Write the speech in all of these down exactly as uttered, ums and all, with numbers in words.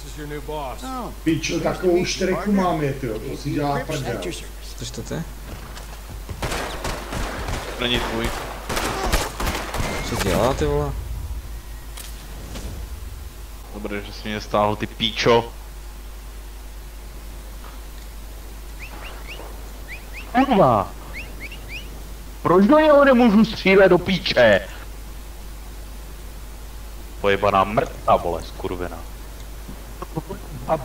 Pičo, takovou štreku mám je, tyjo, to si dělá prdel. Což to ty? Není tvůj. Co dělá, ty vole? Dobré, že jsi mě stáhl, ty píčo. Kurva! Proč do něho nemůžu střílet do píče? Pojebaná mrtva, vole, skurvená. A...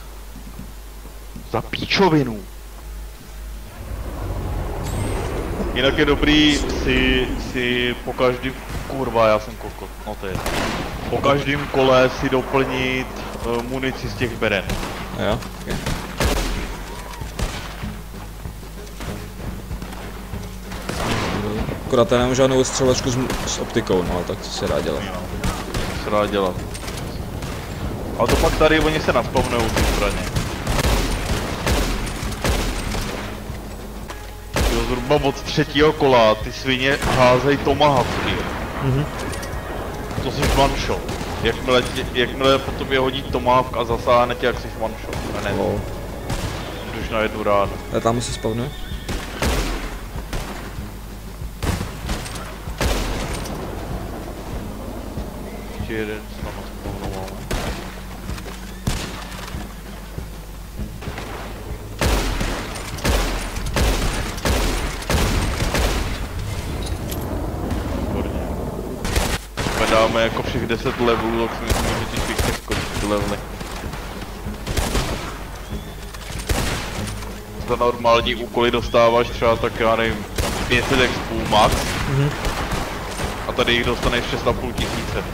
Za píčovinu. Jinak je dobrý si, si po každém, kurva, já jsem kokot, no to je. Po každém kole si doplnit uh, munici z těch beren. Jo, okay. Akorát já nemám žádnou střelečku s, s optikou, no ale tak co se dá dělat. No, co se dá dělat. A to pak tady oni se naspavnou ty zbraně. Jo, zhruba od třetího kola ty svině házej tomahawky. Mhm. To jsi one shot. Jakmile, tě, jakmile po tobě hodí tomahawk a zasáhne tě, jak jsi one shot. Ne, ne. Wow. Jdeš na jednu ránu. A tam se spavnuje? Ještě jeden s náma spavnoval. Dáme jako všech deset levelů, tak si myslím, že ti pěkně skočí ty levely. Za normální úkoly dostáváš třeba tak, já nevím, pět set expů max. Mhm. A tady jich dostaneš šest a půl tisíce.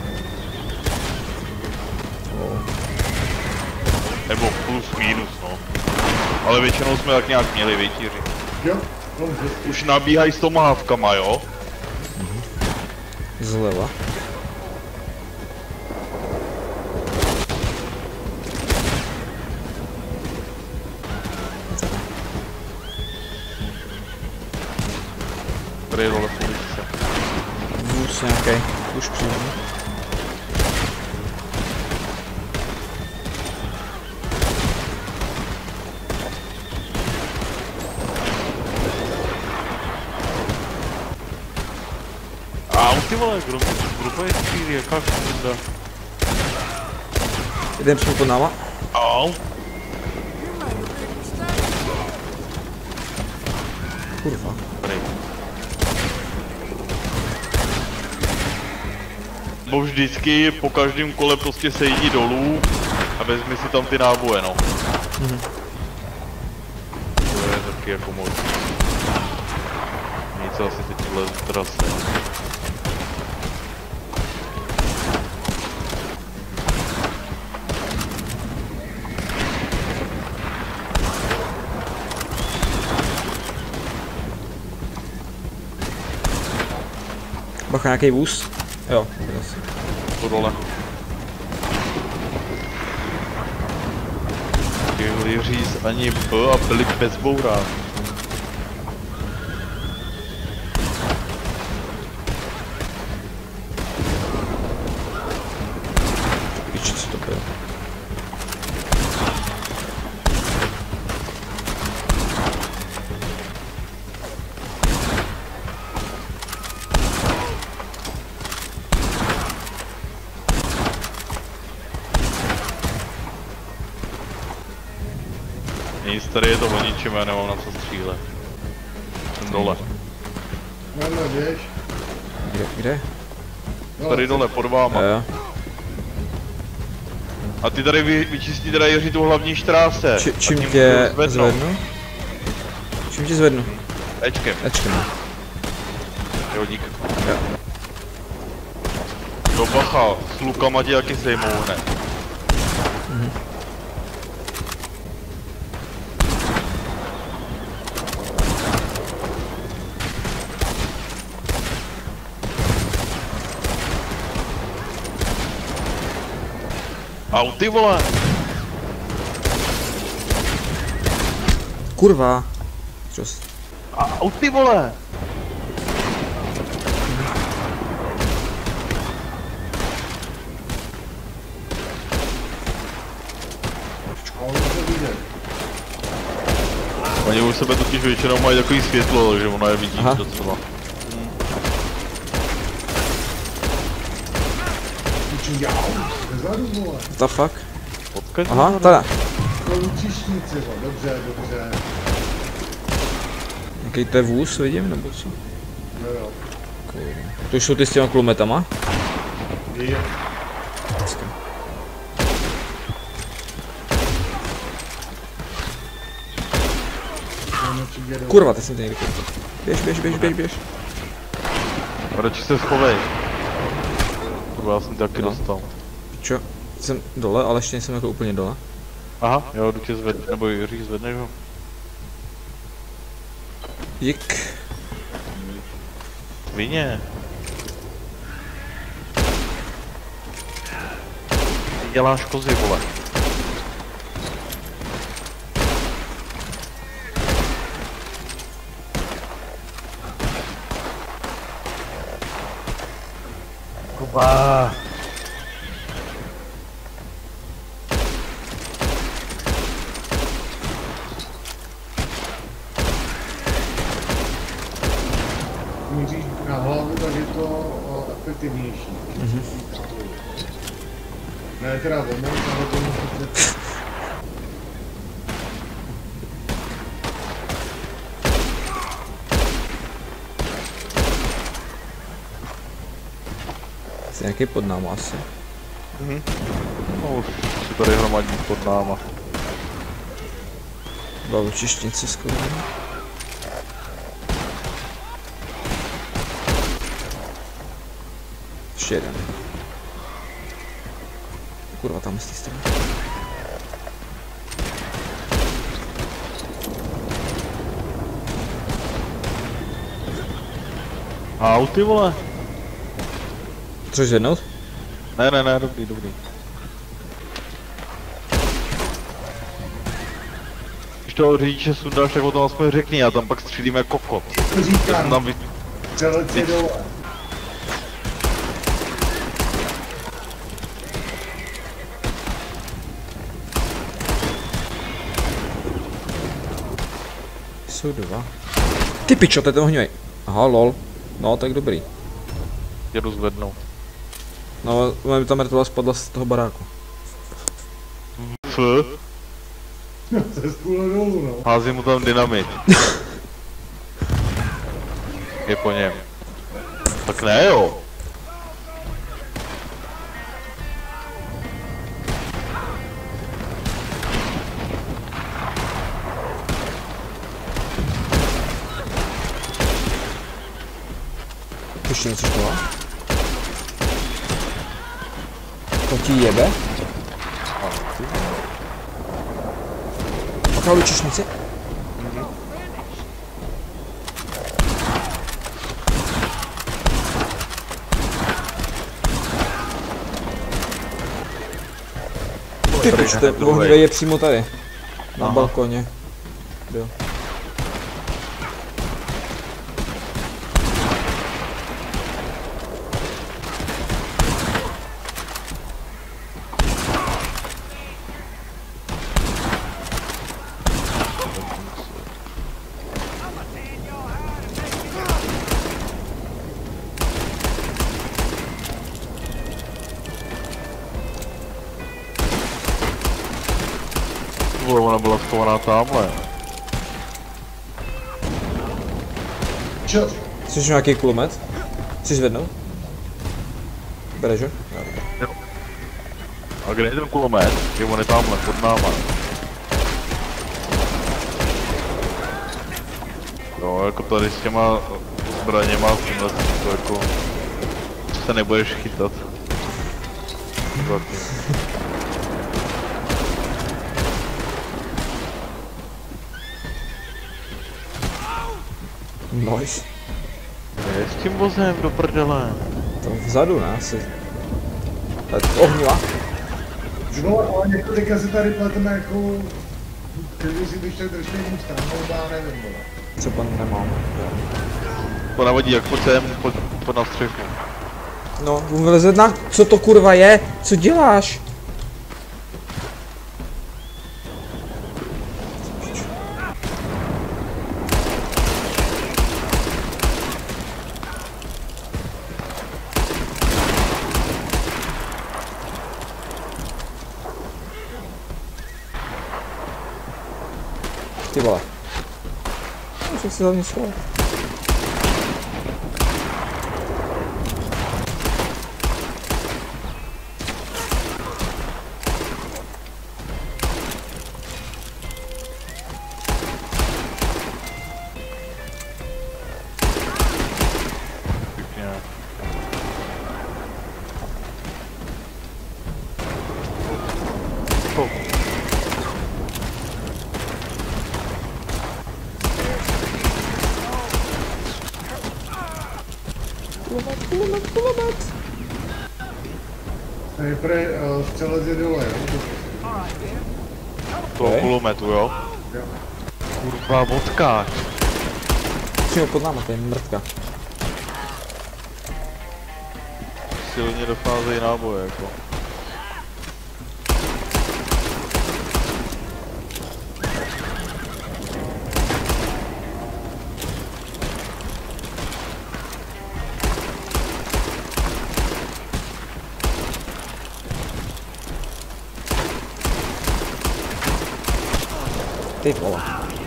Wow. Nebo plus minus, no. Ale většinou jsme tak nějak měli větíři. Jo, už nabíhají s tomahawkama, jo? Mhm. Zleva. Tady je dole v uličce. Vůz nějaký, už přijde. Au, ty vole, grupa, grupa je střílí, jaká škoda. Jdem přímo pod náma. Au. Kurva. Tady. Bo vždycky po každém kole prostě sejdi dolů a vezmi si tam ty náboje, no. Mhm. To je taky jako moc. Nic asi teď vlez v trase. Bacha, nějaký vůz? Jo, asi. Po dole. Chtěli říct ani B a byli bez bourá. Víš, co to bylo? Nic, tady je to o ničem, já nemám na co střílet. Jsem dole. no, no, běž. Kde? Kde? No, Tady dole, pod váma. Jo. A ty tady vy, vyčistí teda Jiří tu hlavní štráse. Či, čím tím tě zvednou. zvednu? Čím tě zvednu? Ečkem. Ečkem. Jo, dík. Jo. Do bacha, s lukama tě jaký sejmou hned. Mhm. Au, ty vole! Kurva. Čos. Au, ty vole! vidět. Oni u sebe totiž většinou mají takový světlo, takže ono je vidí docela. Piču, já nezadu, vole. What the fuck? Odkud? Aha, tady. To lučišníci, vole. Dobře, dobře. Jaký to je vůz, vidím, nebo co? No jo. To jsou ty s těma kulometama? Je. Kurva, teď jsem tady někdy koupil. Běž, běž, běž, běž, běž. Radši se schovej. Kurva, já jsem taky No. dostal. Čo? Jsem dole, ale ještě nejsem jako úplně dole. Aha, jo, jdu tě zvedne, nebo Jiří zvedneš ho. Jik. Vině. Ty děláš kozy, vole. Kuba. Míříš na hlavu, tak je to o, efektivnější. Mm-hmm. Ne, teda vomout, ale to může... Jsi nějaký pod náma asi. Mhm. No už si tady hromadí pod náma. Dva lučišnice skoro. Ještě jeden. Kurva, tam z té strany. Au, ty vole. Chceš zvednout? Ne, ne, ne, dobrý, dobrý. Když toho řidiče sundáš, tak o tom aspoň řekni, já tam pak střílím jako kokot. To říkám, Tam vy... přelec je dole. Jsou dva. Ty pičo, to je ten ohnivej. Aha, lol. No, tak dobrý. Jedu zvednout. No, mi ta mrtvola spadla z toho baráku. F. Se stůle dolů, no. Hází mu tam dynamit. Je po něm. Tak ne jo. Ještě něco škola? To ti jebe? Jaká lučišnice? Ty pič, ten ohnivej je přímo tady. Na Aha. balkoně. Byl. Vole, ona byla schovaná tamhle. Čo? Chceš nějaký kulomet? Chceš zvednout? Bereš ho? Jo. A kde je ten kulomet? Je on je tamhle, pod náma. No, jako tady s těma zbraněma, s tímhle to jako se nebudeš chytat. Zatím. Nice. Je s tím vozem do prdele. To vzadu, ne? Asi. Ohnila. No, ale jako teďka se tady pleteme jako... Když si když tak držte jednu stranu, já nevím, vole. Třeba nemám. To navodí, jak pojď sem, pojď, pojď na střechu. No, vleze na... Co to kurva je? Co děláš? Ty vole. Už si hlavně schoval. Pěkně. Oh. Kulomet, kulomet, kulomet. Nejprve uh, střelec je dole, jo? Toho Okay. kulometu, jo? Jo. Kurva, vodka. Přímo pod náma, to je mrtka. Silně docházejí náboje, jako. Ty vole.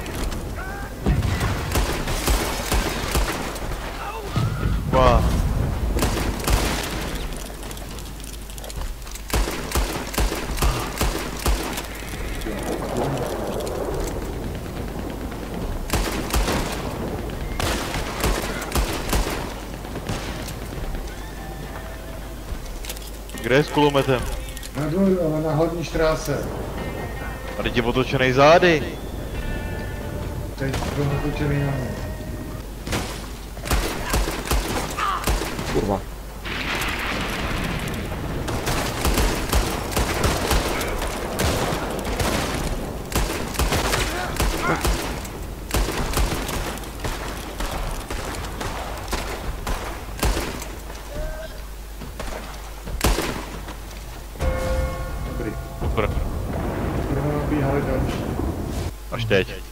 Wow. Kde je s kulometem? Na, dvoj, na hlavní štráse. A teď je otočenej zády. Teď byl natočený na mě. Kurva. Dobrý. Super. Budeme nabíhali další. Až teď.